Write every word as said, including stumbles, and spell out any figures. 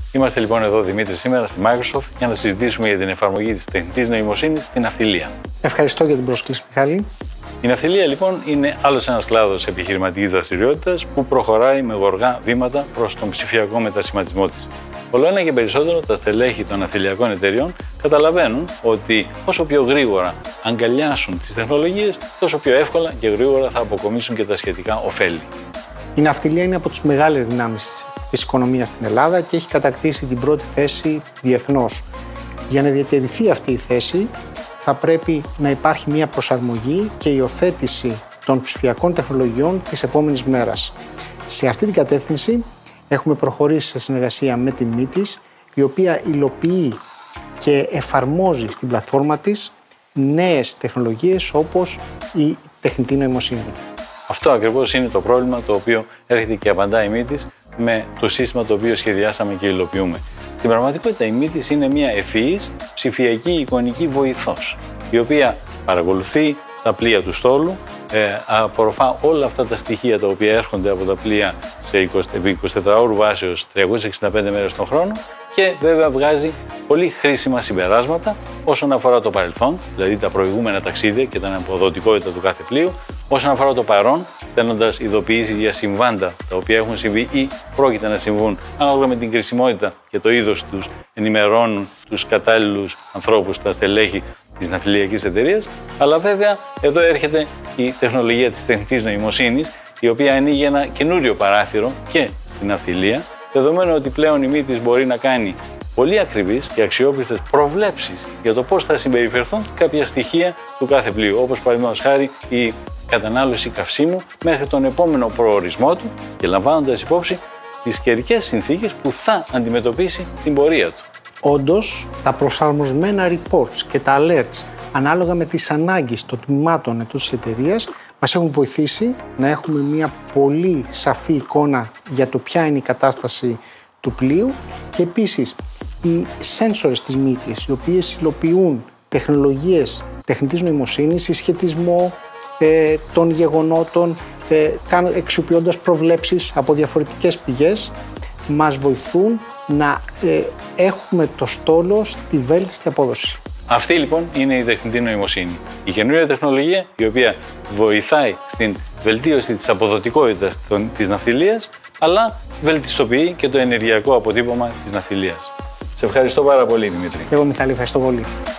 Είμαστε λοιπόν εδώ, Δημήτρη, σήμερα στη Microsoft για να συζητήσουμε για την εφαρμογή της τεχνητής νοημοσύνης στην ναυτιλία. Ευχαριστώ για την πρόσκληση, Μιχάλη. Η ναυτιλία λοιπόν είναι άλλος ένας κλάδος επιχειρηματικής δραστηριότητας που προχωράει με γοργά βήματα προς τον ψηφιακό μετασχηματισμό της. Όλο ένα και περισσότερο τα στελέχη των ναυτιλιακών εταιριών καταλαβαίνουν ότι όσο πιο γρήγορα αγκαλιάσουν τις τεχνολογίες, τόσο πιο εύκολα και γρήγορα θα αποκομίσουν και τα σχετικά ωφέλη. Η ναυτιλία είναι από τις μεγάλες δυνάμεις της οικονομίας στην Ελλάδα και έχει κατακτήσει την πρώτη θέση διεθνώς. Για να διατηρηθεί αυτή η θέση, θα πρέπει να υπάρχει μια προσαρμογή και υιοθέτηση των ψηφιακών τεχνολογιών της επόμενης μέρας. Σε αυτή την κατεύθυνση έχουμε προχωρήσει σε συνεργασία με την Metis, η οποία υλοποιεί και εφαρμόζει στην πλατφόρμα της νέες τεχνολογίες όπως η τεχνητή νοημοσύνη. Αυτό ακριβώς είναι το πρόβλημα το οποίο έρχεται και απαντά η Metis με το σύστημα το οποίο σχεδιάσαμε και υλοποιούμε. Στην πραγματικότητα η Metis είναι μια ευφυής ψηφιακή εικονική βοηθός, η οποία παρακολουθεί τα πλοία του στόλου, ε, απορροφά όλα αυτά τα στοιχεία τα οποία έρχονται από τα πλοία σε εικοσιτετράωρου βάσεως τριακόσιες εξήντα πέντε μέρες τον χρόνο και βέβαια βγάζει πολύ χρήσιμα συμπεράσματα όσον αφορά το παρελθόν, δηλαδή τα προηγούμενα ταξίδια και την αποδοτικότητα του κάθε πλοίου, όσον αφορά το παρόν, στέλνοντας ειδοποιήσεις για συμβάντα τα οποία έχουν συμβεί ή πρόκειται να συμβούν, ανάλογα με την κρισιμότητα και το είδος τους, ενημερώνουν τους κατάλληλους ανθρώπους, τα στελέχη της ναυτιλιακής εταιρείας. Αλλά βέβαια εδώ έρχεται η τεχνολογία της τεχνητής νοημοσύνης, η οποία ανοίγει ένα καινούριο παράθυρο και στην ναυτιλία, δεδομένου ότι πλέον η Metis μπορεί να κάνει πολύ ακριβείς και αξιόπιστες προβλέψεις για το πώς θα συμπεριφερθούν κάποια στοιχεία του κάθε πλοίου, όπως παραδείγματος χάρη η κατανάλωση καυσίμου μέχρι τον επόμενο προορισμό του και λαμβάνοντας υπόψη τις καιρικές συνθήκες που θα αντιμετωπίσει την πορεία του. Όντως, τα προσαρμοσμένα reports και τα alerts ανάλογα με τις ανάγκες των τμήματων της εταιρείας μας έχουν βοηθήσει να έχουμε μια πολύ σαφή εικόνα για το ποια είναι η κατάσταση του πλοίου και επίσης οι sensors της Metis, οι οποίες υλοποιούν τεχνολογίες τεχνητής νοημοσύνης, συσχετισμό ε, των γεγονότων, ε, εξοποιώντας προβλέψεις από διαφορετικές πηγές, μας βοηθούν να ε, έχουμε το στόλο στη βέλτιστη απόδοση. Αυτή λοιπόν είναι η τεχνητή νοημοσύνη. Η καινούργια τεχνολογία η οποία βοηθάει στην βελτίωση της αποδοτικότητας της ναυτιλίας, αλλά βελτιστοποιεί και το ενεργειακό αποτύπωμα της ναυτιλίας. Σε ευχαριστώ πάρα πολύ, Δημήτρη. Εγώ, Μιχάλη, ευχαριστώ πολύ.